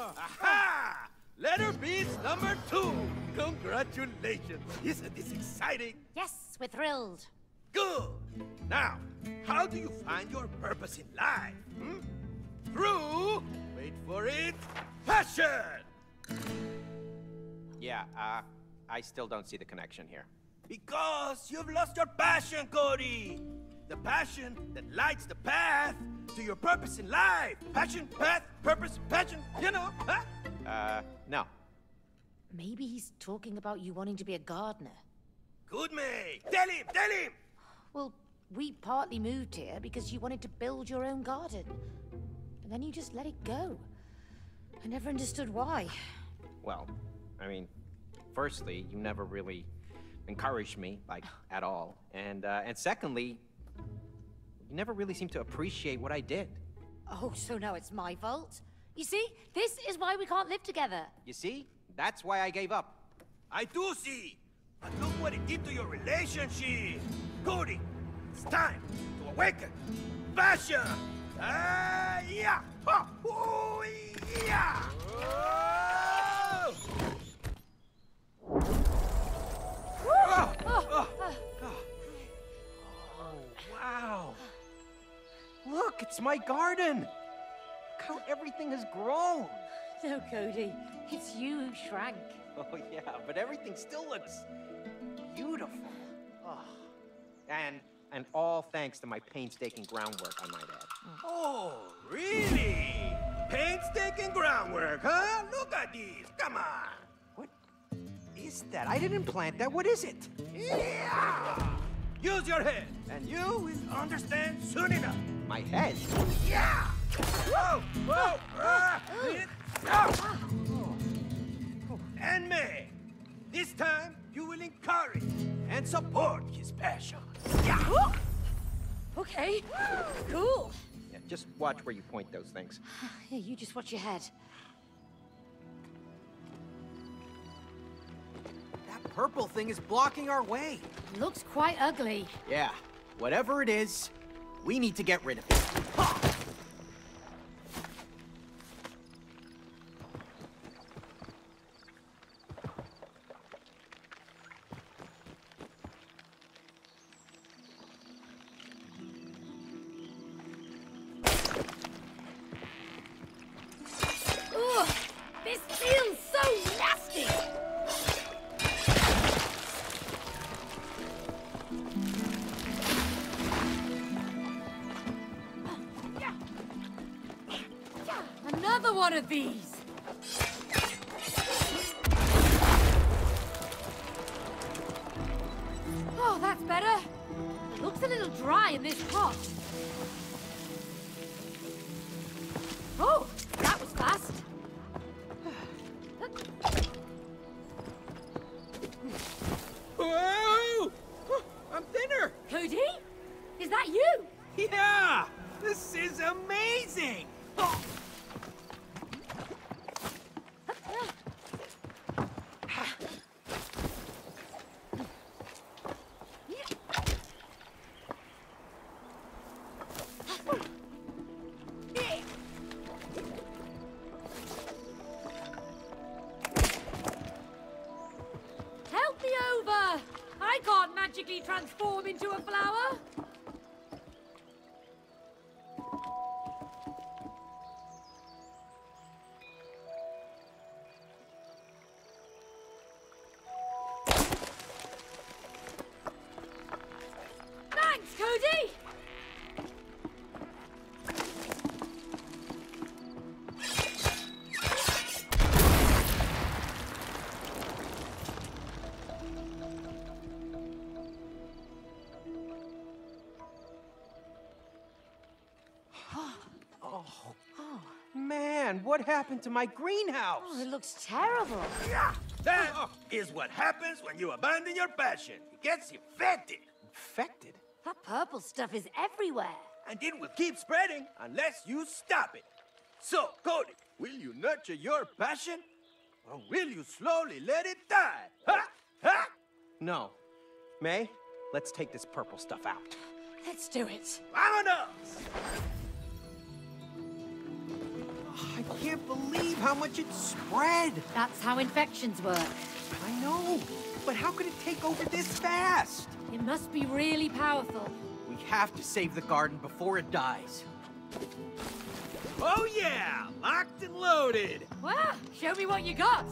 Aha! Letter B's number 2. Congratulations. Isn't this exciting? Yes, we're thrilled. Good. Now, how do you find your purpose in life? Through, wait for it, passion! Yeah, I still don't see the connection here. Because you've lost your passion, Cody! The passion that lights the path to your purpose in life. Passion, path, purpose, passion, you know, huh? No. Maybe he's talking about you wanting to be a gardener. Good, mate. Tell him, tell him! Well, we partly moved here because you wanted to build your own garden. And then you just let it go. I never understood why. Well, I mean, firstly, you never really encouraged me, like, at all. And secondly, you never really seemed to appreciate what I did. Oh, so now it's my fault? You see, this is why we can't live together. You see? That's why I gave up. I do see. But look what it did to your relationship. Cody, it's time to awaken. Passion! Yeah! Ha! Ooh, yeah! Oh! Wow! Look, it's my garden! Look how everything has grown! No, Cody, it's you who shrank. Oh yeah, but everything still looks beautiful. Oh. And all thanks to my painstaking groundwork, I might add. Oh, really? Painstaking groundwork, huh? Look at this. Come on. What is that? I didn't plant that. What is it? Yeah! Use your head, and you will understand soon enough. My head? Yeah! Whoa! Whoa! And May, this time you will encourage and support his passion. Yeah! Okay, cool. Yeah, just watch where you point those things. Yeah, you just watch your head. That purple thing is blocking our way. Looks quite ugly. Yeah, whatever it is, we need to get rid of it. Ha! Ugh, this feels so nasty. Another one of these. Oh, that's better. It looks a little dry in this pot. Oh, that was fast. Whoa! I'm thinner! Cody? Is that you? Yeah! This is amazing! Oh. Help me over! I can't magically transform into a flower. Thanks, Cody! Man, what happened to my greenhouse? Oh, it looks terrible. Yeah! That is what happens when you abandon your passion. It gets infected. Infected? That purple stuff is everywhere. And it will keep spreading unless you stop it. So, Cody, will you nurture your passion? Or will you slowly let it die? Ha! Ha! No. May, let's take this purple stuff out. Let's do it. Vámonos! I can't believe how much it's spread. That's how infections work. I know, but how could it take over this fast? It must be really powerful. We have to save the garden before it dies. Oh yeah! Locked and loaded! Wow, show me what you got.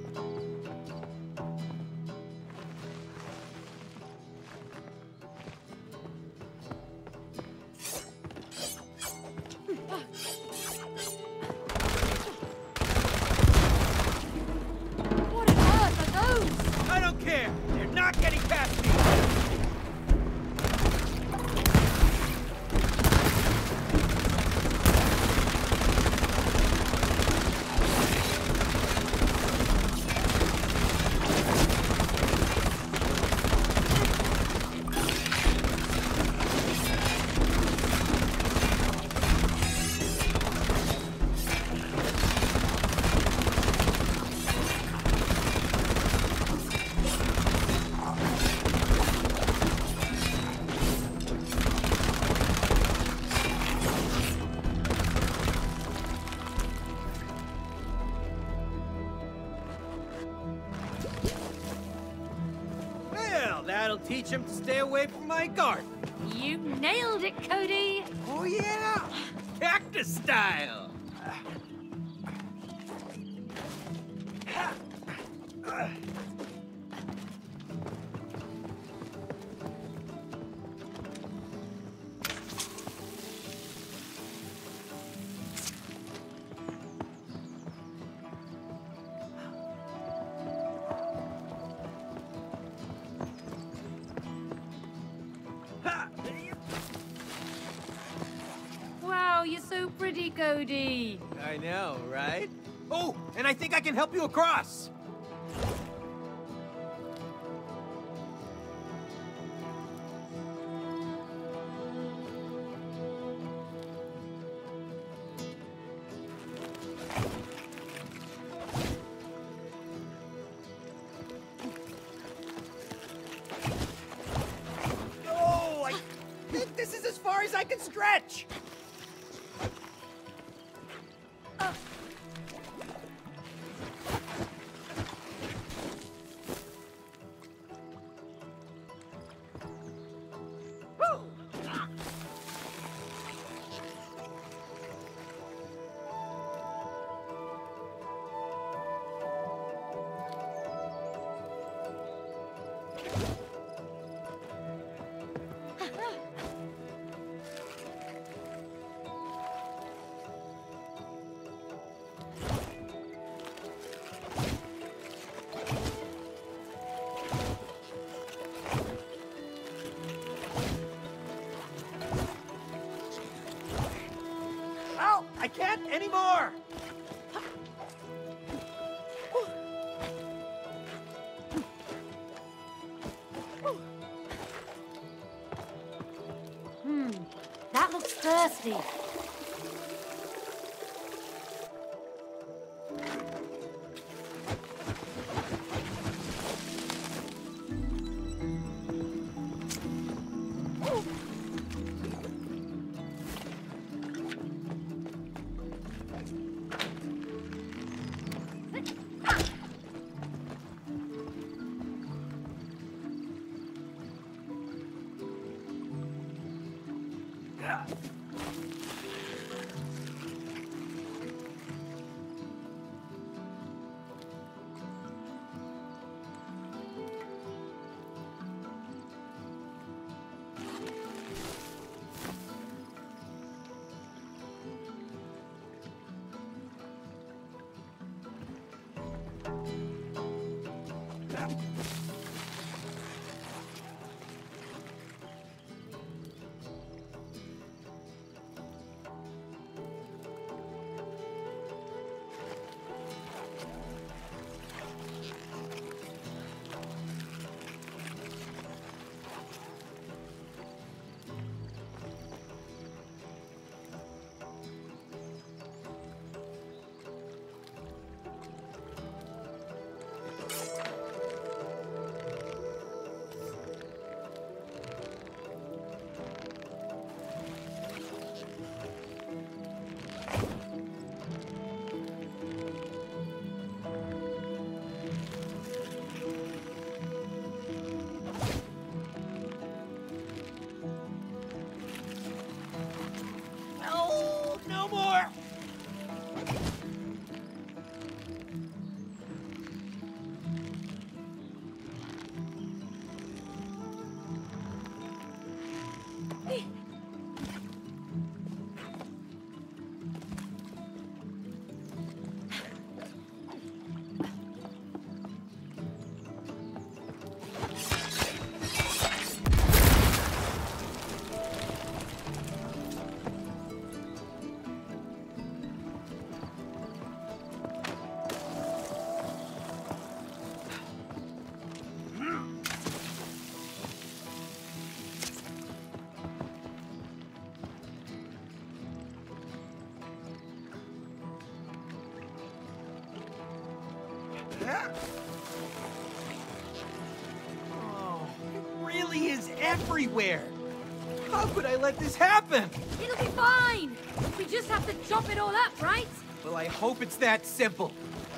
What on earth are those? I don't care! They're not getting past me! Well, that'll teach him to stay away from my garden. You nailed it, Cody. Oh yeah! Cactus style! Wow, you're so pretty, Cody. I know, right? Oh, and I think I can help you across! Oh, I think this is as far as I can stretch! Ow! I can't anymore! That looks thirsty. Oh, it really is everywhere. How could I let this happen? It'll be fine. We just have to chop it all up, right? Well, I hope it's that simple.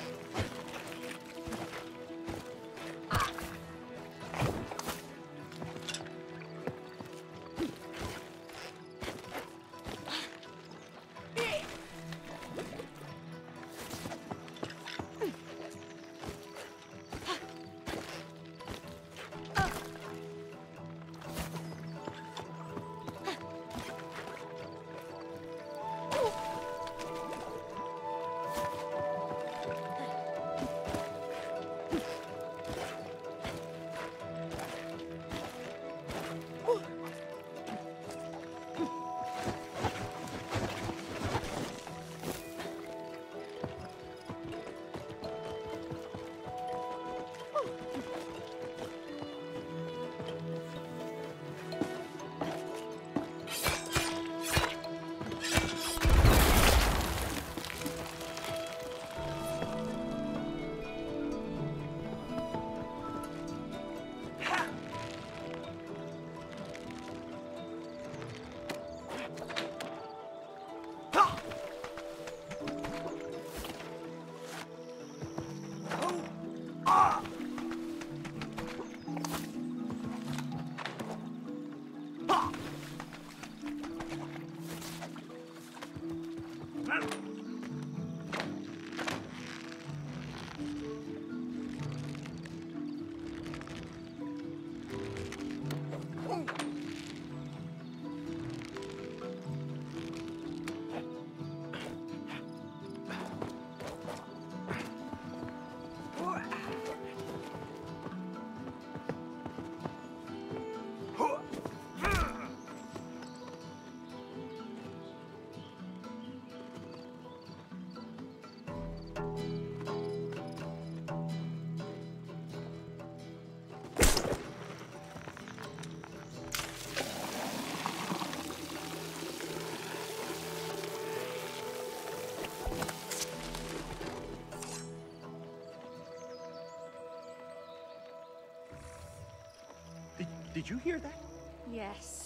Did you hear that? Yes.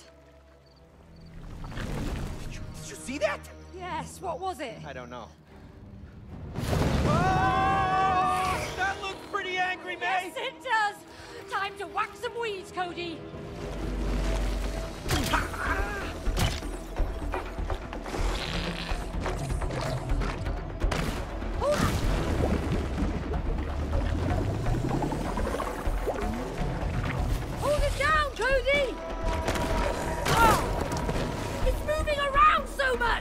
Did you see that? Yes, what was it? I don't know. Oh, that looks pretty angry, May. Yes, it does! Time to whack some weeds, Cody! Hold it down, Cody! Oh, it's moving around so much!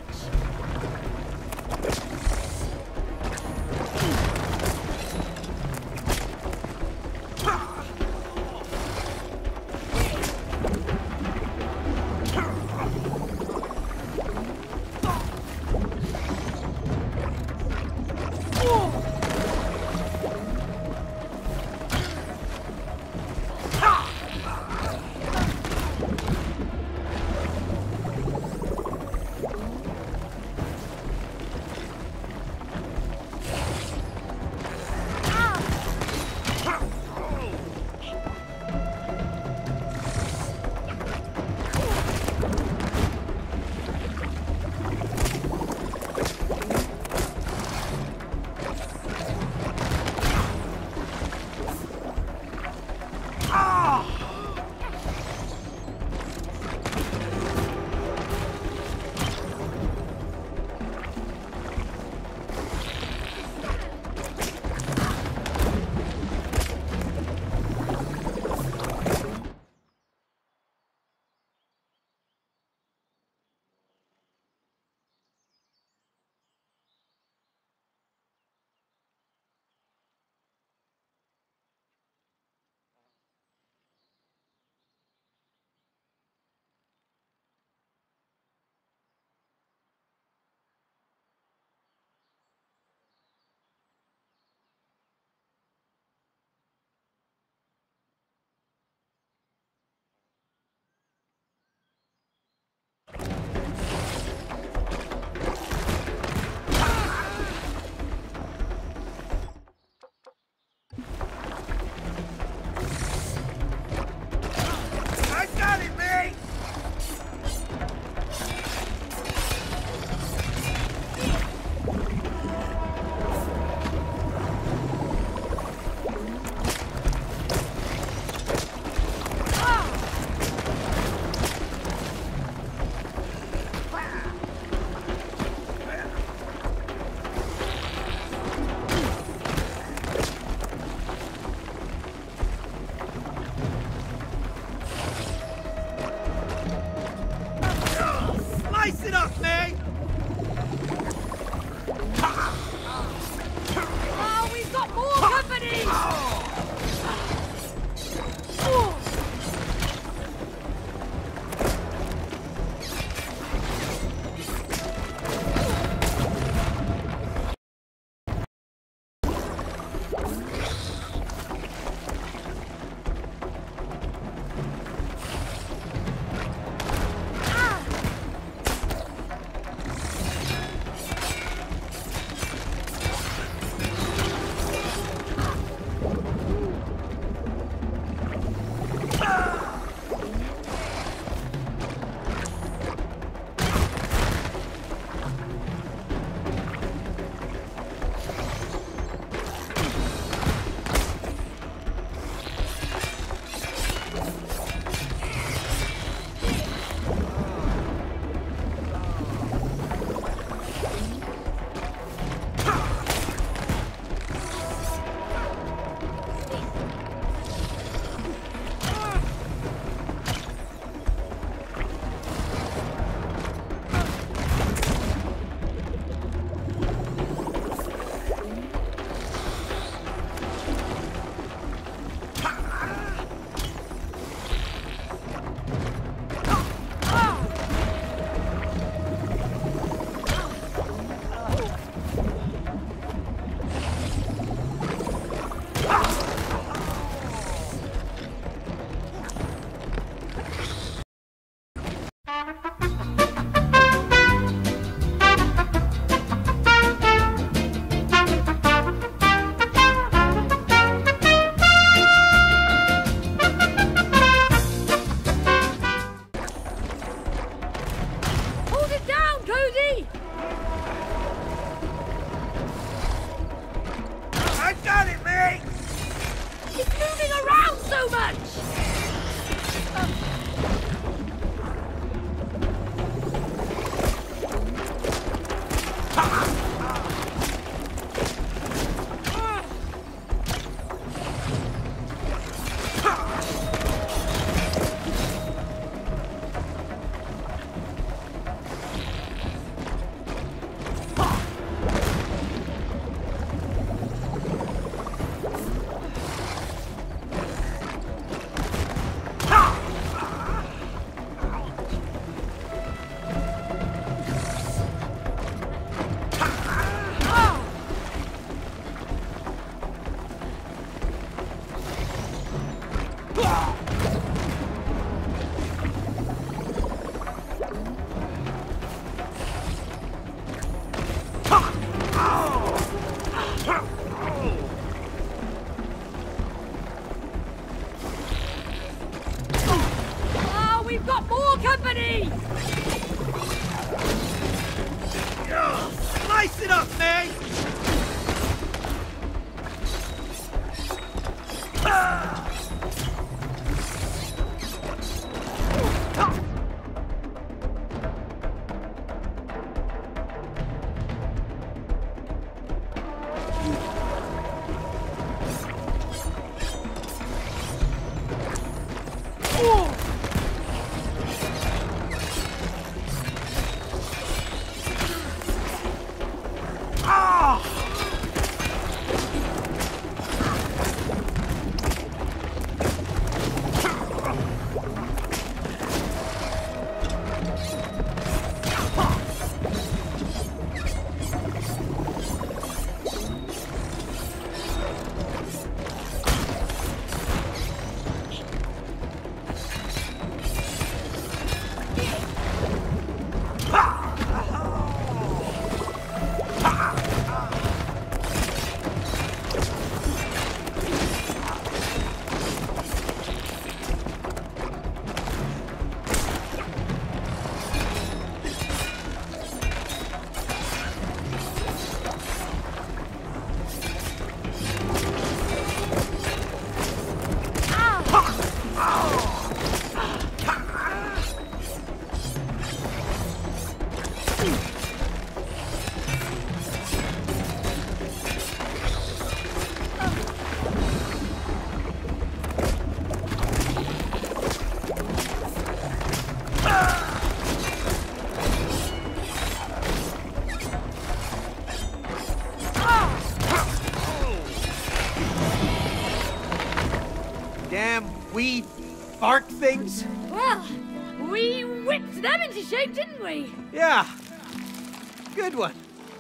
damn weed bark things? Well, we whipped them into shape, didn't we? Yeah. Good one.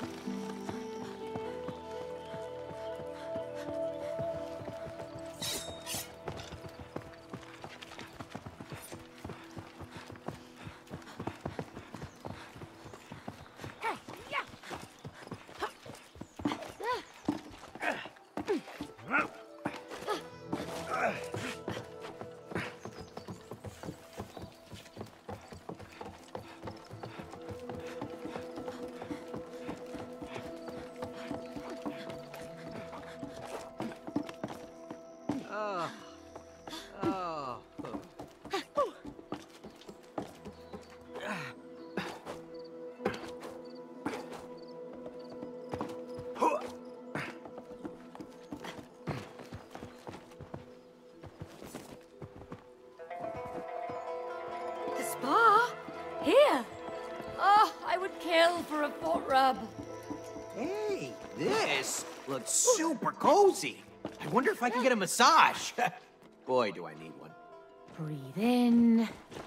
The spa? Here? Oh, I would kill for a foot rub. Hey, this looks super cozy. I wonder if I can get a massage. Boy, do I need one. Breathe in.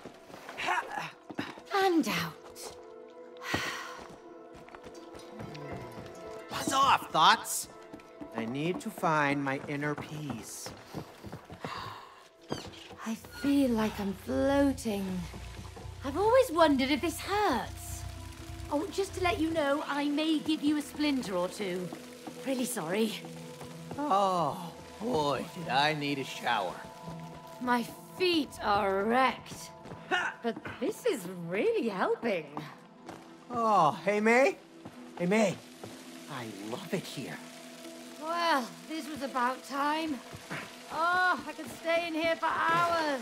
And out. Buzz off, thoughts. I need to find my inner peace. I feel like I'm floating. I've always wondered if this hurts. Oh, just to let you know, I may give you a splinter or two. Really sorry. Oh, boy, did I need a shower. My feet are wrecked. But this is really helping. Oh, hey, May? Hey, May. I love it here. Well, this was about time. Oh, I could stay in here for hours.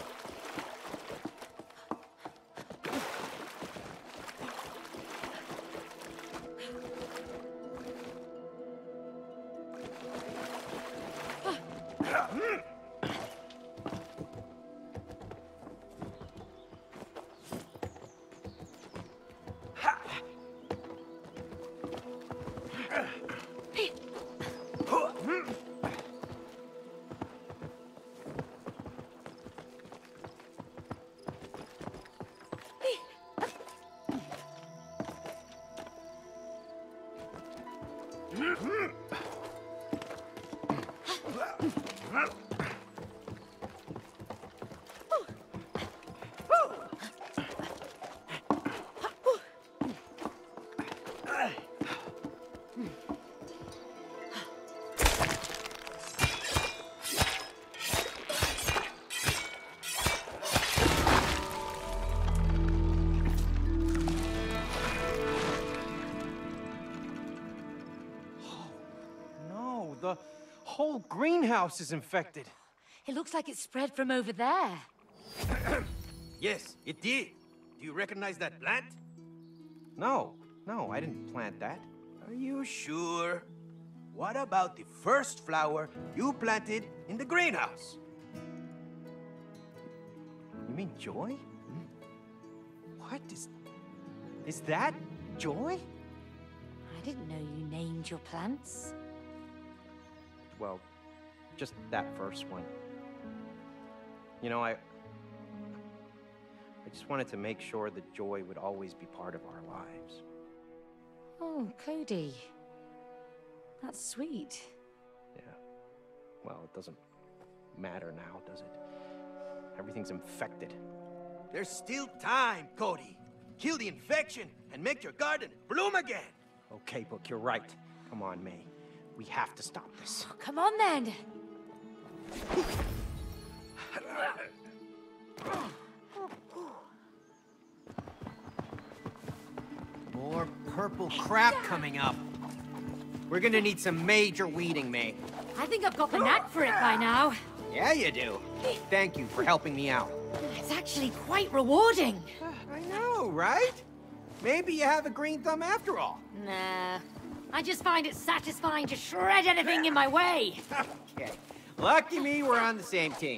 The whole greenhouse is infected. It looks like it spread from over there. Yes, it did. Do you recognize that plant? No, I didn't plant that. Are you sure? What about the first flower you planted in the greenhouse? You mean Joy? What is that Joy? I didn't know you named your plants. Well, just that first one. You know, I just wanted to make sure that Joy would always be part of our lives. Oh, Cody. That's sweet. Yeah. Well, it doesn't matter now, does it? Everything's infected. There's still time, Cody. Kill the infection and make your garden bloom again. Okay, Book, you're right. Come on, May. We have to stop this. Oh, come on, then. More purple crap coming up. We're gonna need some major weeding, May. I think I've got the knack for it by now. Yeah, you do. Thank you for helping me out. It's actually quite rewarding. I know, right? Maybe you have a green thumb after all. Nah. I just find it satisfying to shred anything in my way. Okay. Lucky me, we're on the same team.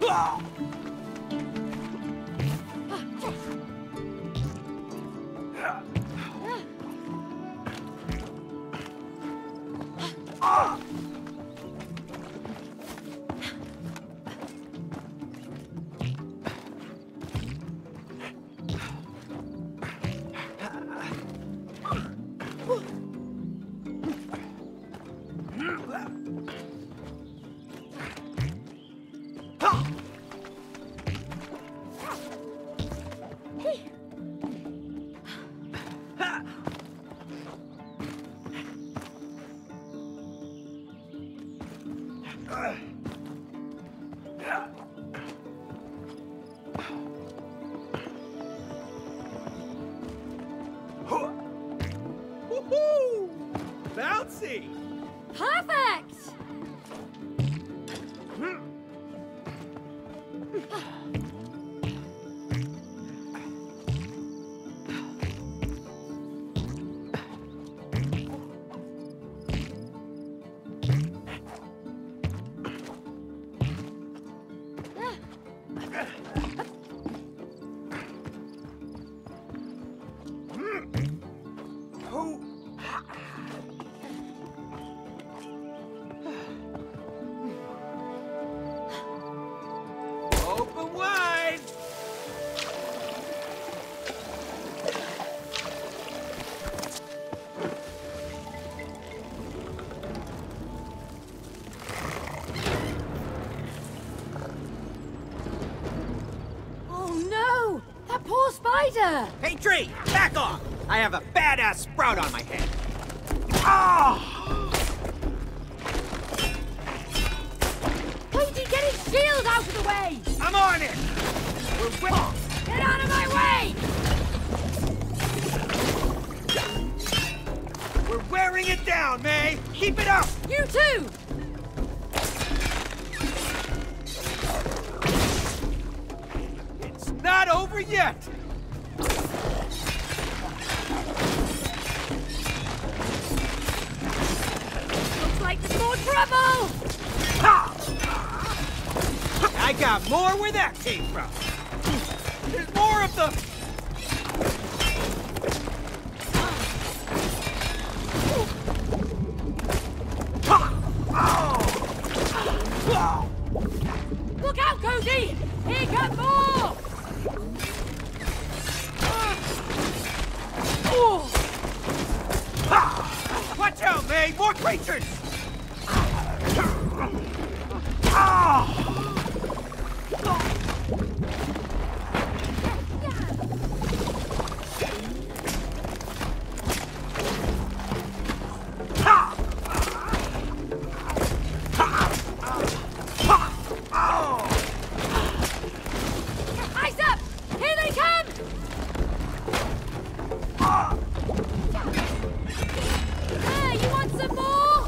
Woohoo! Bouncy! Perfect! Open wide! Oh no! That poor spider! Hey, Tree, back off! I have a badass sprout on my head. Cody, get his shield out of the way! I'm on it! Get out of my way! We're wearing it down, May! Keep it up! You too! It's not over yet! Looks like there's more trouble! I got more where that came from. There's more of them! Look out, Cody! Here come more! Watch out, May! More creatures! Eyes up! Here they come! You want some more?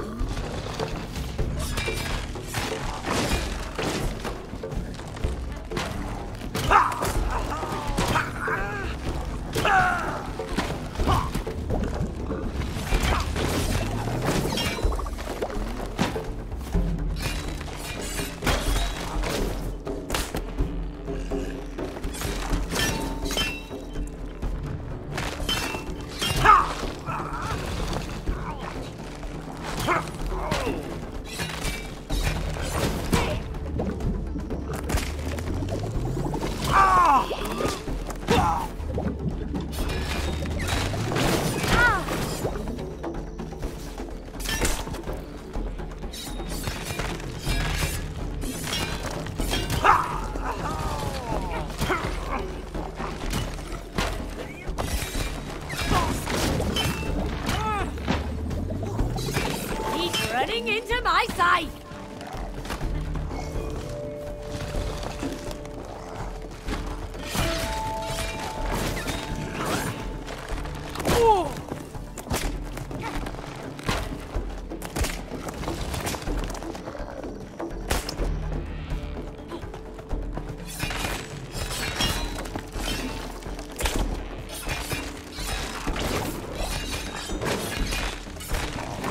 He's running into my sight!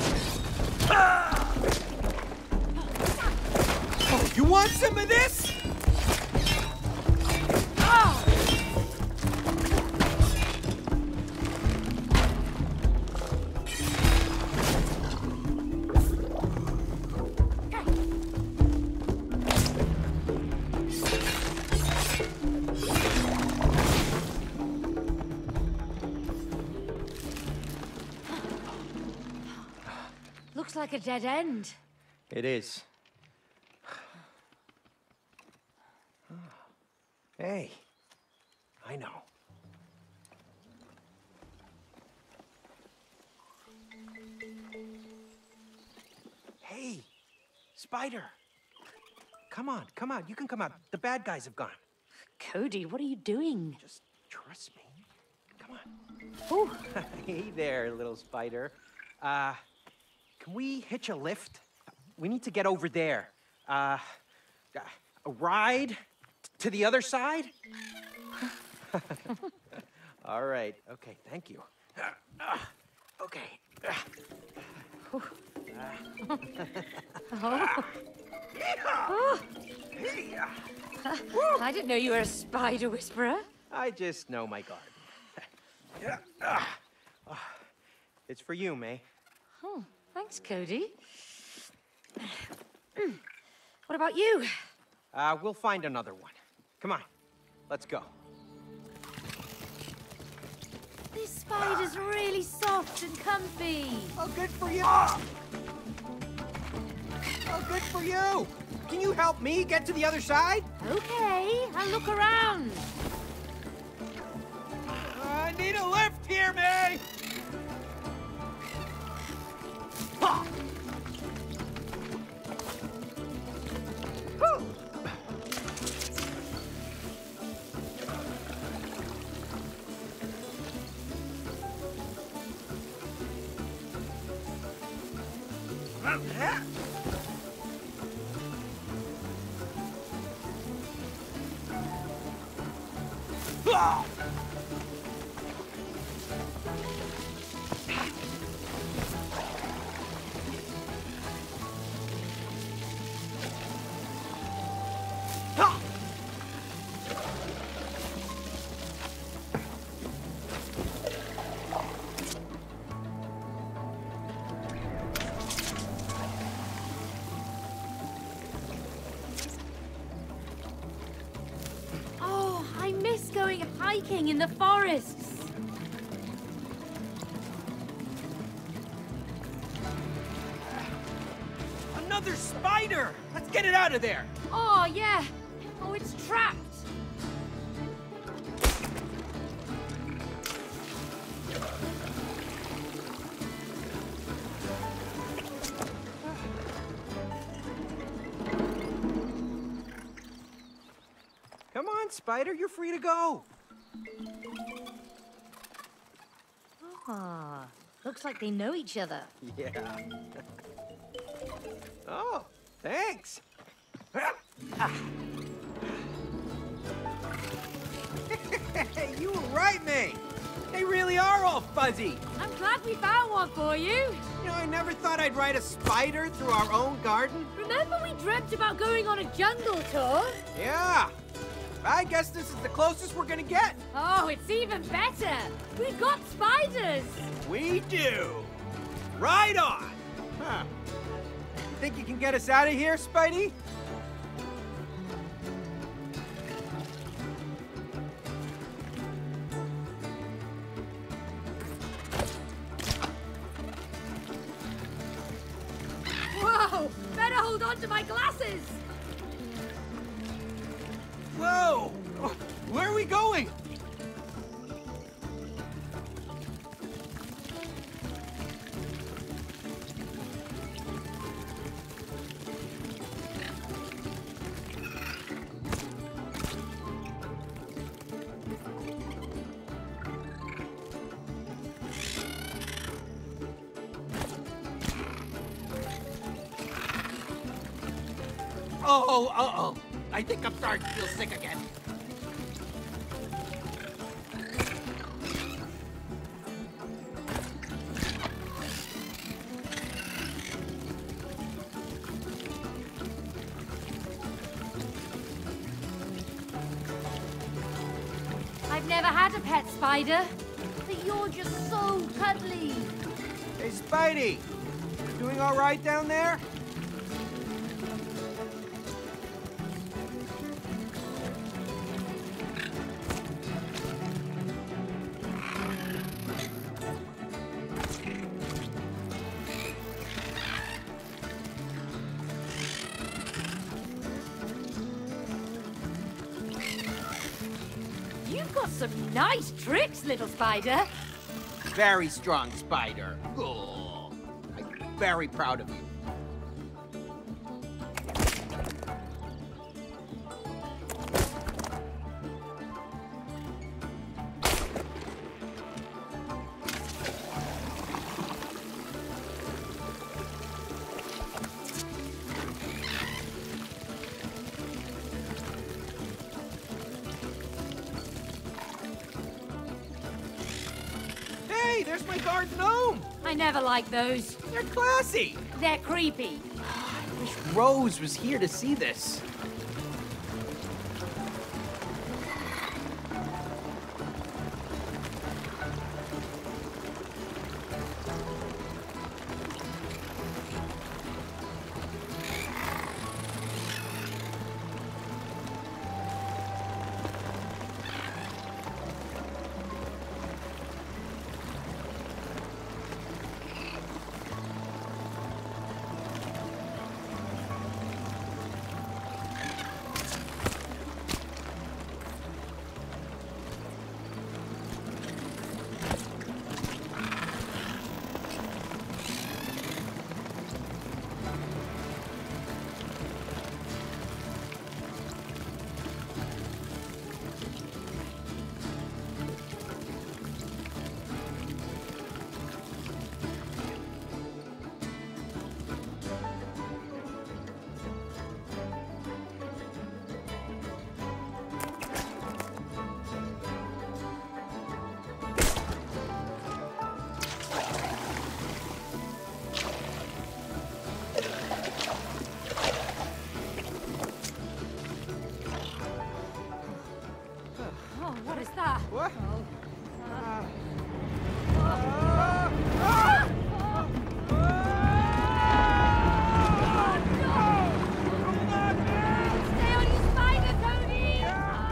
You want some of this? like a dead end. It is. Hey, I know. Hey, Spider. Come on, come on. You can come out. The bad guys have gone. Cody, what are you doing? Just trust me. Come on. Oh, Hey there, little spider. Can we hitch a lift? We need to get over there. A ride to the other side? All right. Okay, thank you. Okay. I didn't know you were a spider whisperer. I just know my garden. It's for you, May. Oh, thanks, Cody. What about you? We'll find another one. Come on, let's go. This spider's really soft and comfy. Oh, good for you! Oh, good for you! Can you help me get to the other side? Okay, I'll look around. I need a lift here, May! Ha! Whew! Ah! Oh, I miss going hiking in the forests. Another spider! Let's get it out of there! Oh, yeah. Oh, it's trapped. Come on, Spider, you're free to go. Ah, looks like they know each other. Yeah. Oh, thanks. You were right, May. They really are all fuzzy. I'm glad we found one for you. You know, I never thought I'd ride a spider through our own garden. Remember we dreamt about going on a jungle tour? Yeah. I guess this is the closest we're gonna get. Oh, it's even better. We've got spiders. We do. Right on. Huh. Think you can get us out of here, Spidey? Whoa, better hold on to my glasses. Whoa! Where are we going? Uh-oh. I think I'm starting to feel sick again. I've never had a pet spider, but you're just so cuddly. Hey, Spidey! You doing all right down there? You've got some nice tricks, little spider. Very strong spider. Oh, I'm very proud of you. Hey, there's my guard gnome! I never like those. They're classy! They're creepy. I wish Rose was here to see this. Oh, what is that? What? Stay on your spider, Cody!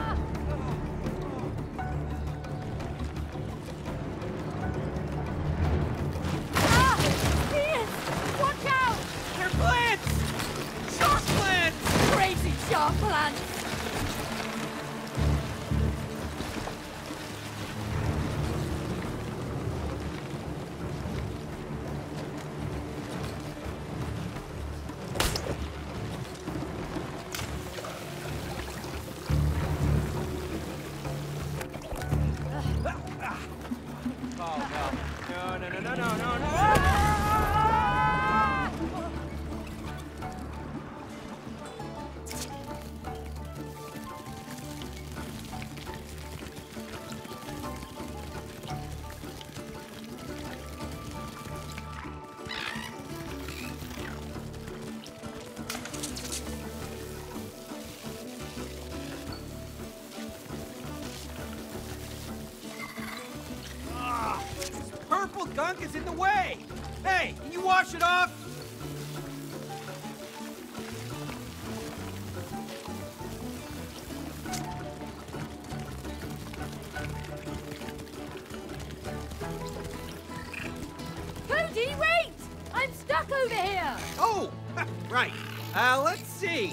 Pierce! Watch out! They're plants! Shark plants! Crazy shark plants! Oh, no. No. This purple gunk is in the way! Hey, can you wash it off? Cody, wait! I'm stuck over here! Oh, right. Let's see.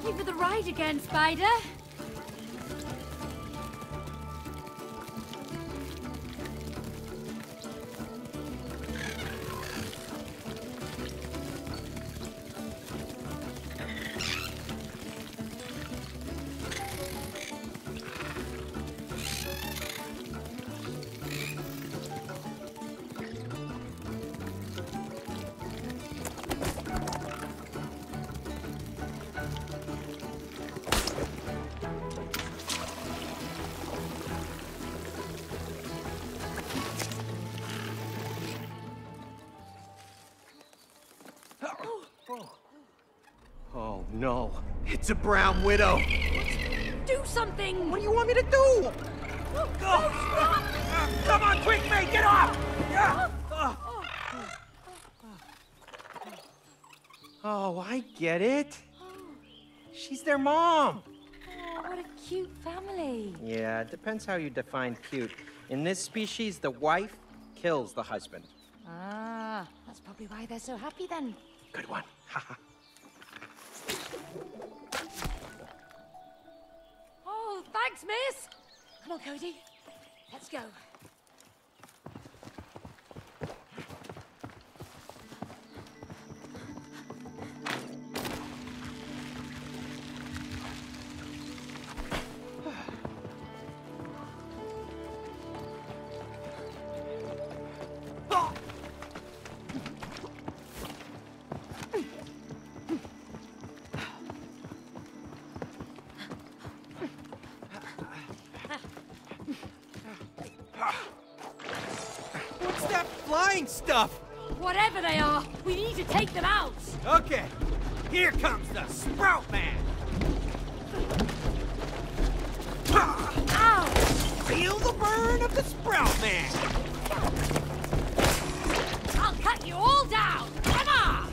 you for the ride again, Spider. Oh no, it's a brown widow. Do something! What do you want me to do? Go! Come on, quick, mate, get off! Yeah. Oh, I get it. She's their mom. Oh, what a cute family. Yeah, it depends how you define cute. In this species, the wife kills the husband. Ah, that's probably why they're so happy then. Good one. Haha. Oh, thanks, miss. Come on, Cody. Let's go. What's that flying stuff? Whatever they are, we need to take them out. Okay, here comes the Sprout Man! Ow! Feel the burn of the Sprout Man! I'll cut you all down. Come on!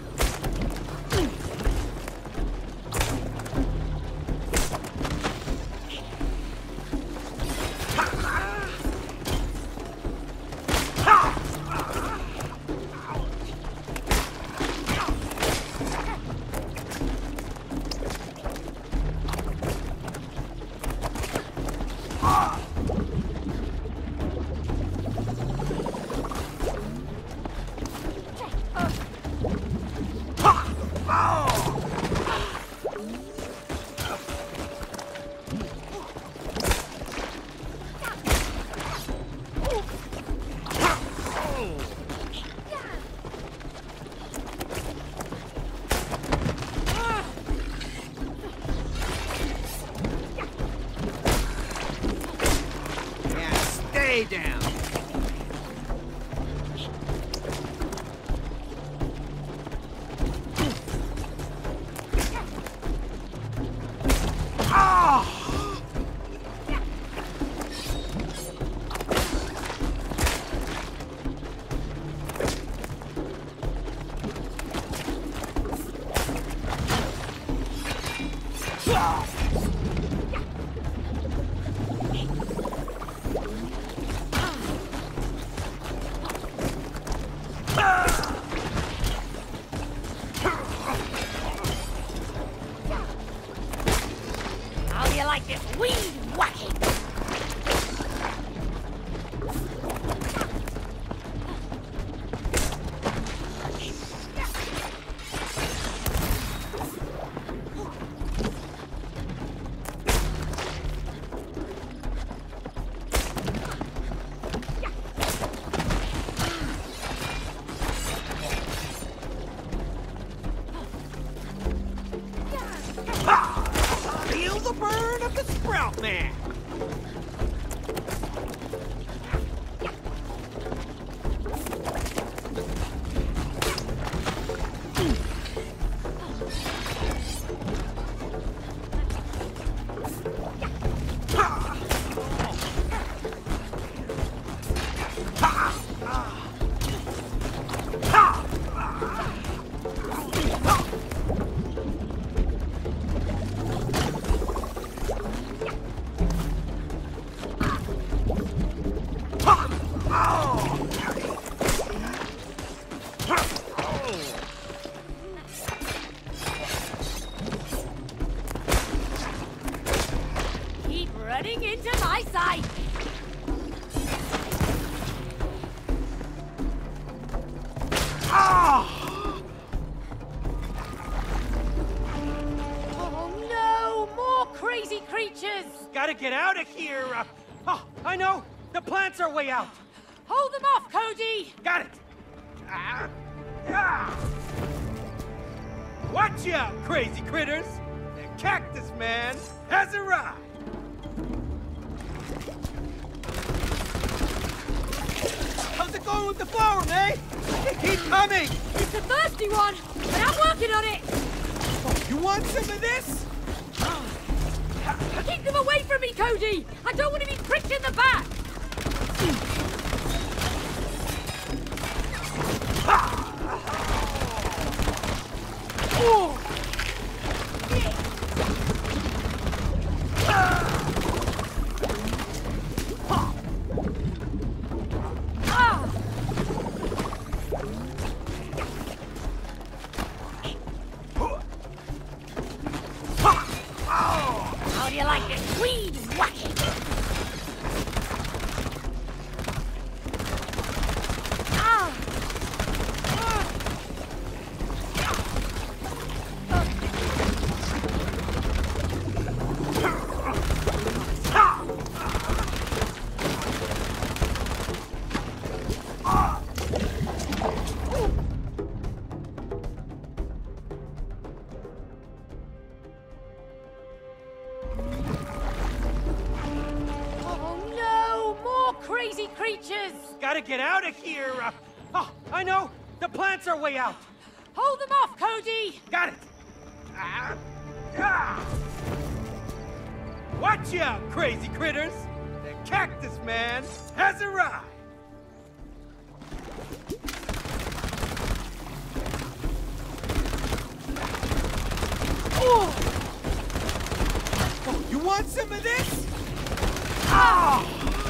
get out of here! Oh, I know! The plants are way out! Hold them off, Cody! Got it! Watch out, crazy critters! The Cactus Man has arrived! How's it going with the flower, May? They keep coming! It's a thirsty one, but I'm working on it! Oh, you want some of this? Keep them away from me, Cody! I don't want to be pricked in the back! How do you like this weed whacking? Crazy creatures! Gotta get out of here! Oh, I know! The plants are way out! Hold them off, Cody! Got it! Watch out, crazy critters! The Cactus Man has arrived! Oh, you want some of this? Oh!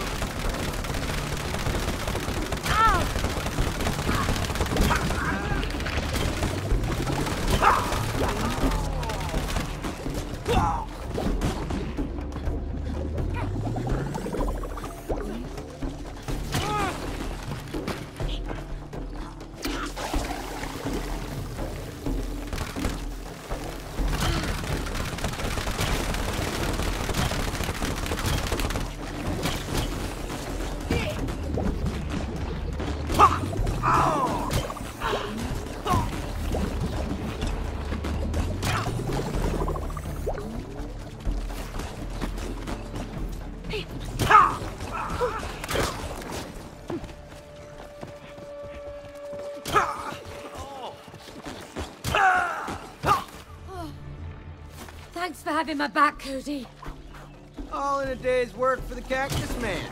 Thanks for having my back, Cody. All in a day's work for the Cactus Man.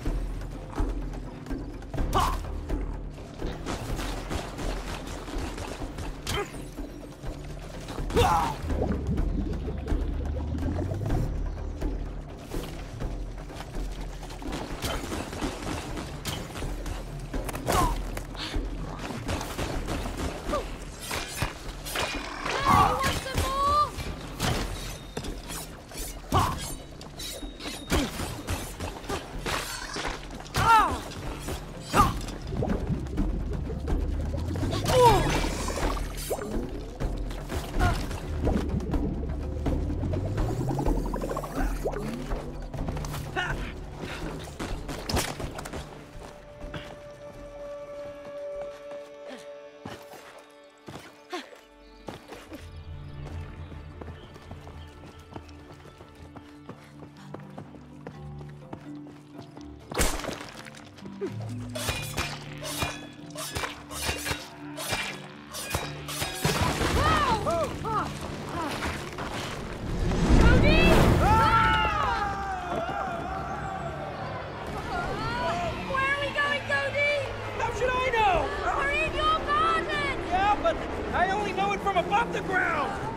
I only know it from above the ground!